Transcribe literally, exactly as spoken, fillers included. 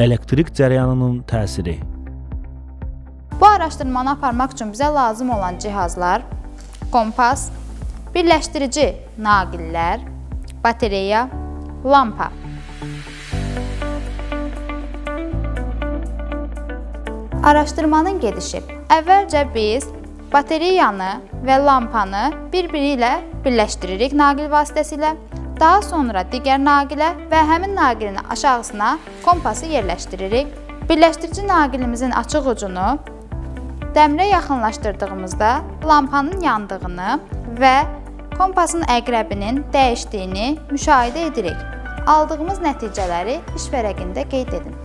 Elektrik cərəyanının təsiri. Bu araşdırmanı aparmaq üçün bizə lazım olan cihazlar: kompas, birləşdirici naqillər, batereya, lampa. Araşdırmanın gedişi. Əvvəlcə biz batereyanı və lampanı bir-biri ilə birləşdiririk naqil vasitəsilə. Daha sonra digər naqilə və həmin naqilin aşağısına kompası yerləşdiririk. Birləşdirici naqilimizin açıq ucunu dəmirə yaxınlaşdırdığımızda lampanın yandığını və kompasın əqrəbinin dəyişdiyini müşahidə edirik. Aldığımız nəticələri iş vərəqində qeyd edin.